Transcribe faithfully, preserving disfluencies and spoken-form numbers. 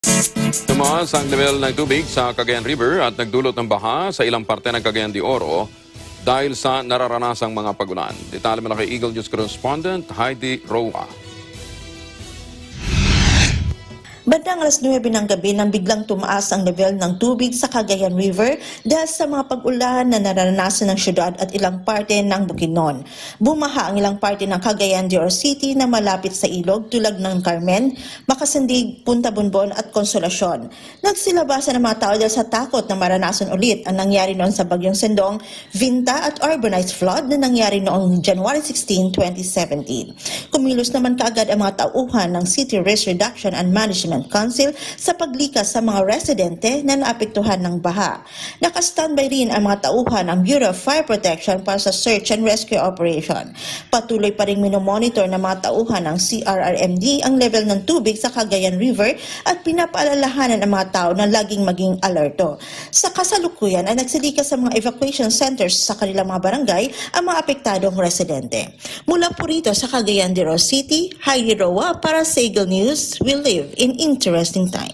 Tumaas ang level ng tubig sa Cagayan River at nagdulot ng baha sa ilang parte ng Cagayan de Oro dahil sa nararanasang mga pagulan. Detalye mo na kay Eagle News correspondent Heidi Roa. Bandang alas nuwebe ng gabi nang biglang tumaas ang level ng tubig sa Cagayan River dahil sa mga pag-ulan na naranasan ng syudad at ilang parte ng Bukidnon. Bumaha ang ilang parte ng Cagayan de Oro City na malapit sa ilog tulad ng Carmen, Makasandig, Punta Bonbon at Consolacion. Nagsilabasan ang mga tao dahil sa takot na maranasan ulit ang nangyari noon sa Bagyong Sendong, Vinta at urbanized flood na nangyari noong January sixteenth, twenty seventeen. Kumilos naman kaagad ang mga tauhan ng City Risk Reduction and Management Council sa paglikas sa mga residente na naapektuhan ng baha. Naka-standby rin ang mga tauhan ng Bureau of Fire Protection para sa search and rescue operation. Patuloy pa rin minomonitor ng mga tauhan ng C R R M D ang level ng tubig sa Cagayan River at pinapaalalahanan ang mga tao na laging maging alerto. Sa kasalukuyan ay nagsilikas sa mga evacuation centers sa kanilang mga barangay ang mga apektadong residente. Mula po rito sa Cagayan de Oro City, Heidi Roa para sa Eagle News, we live in interesting times.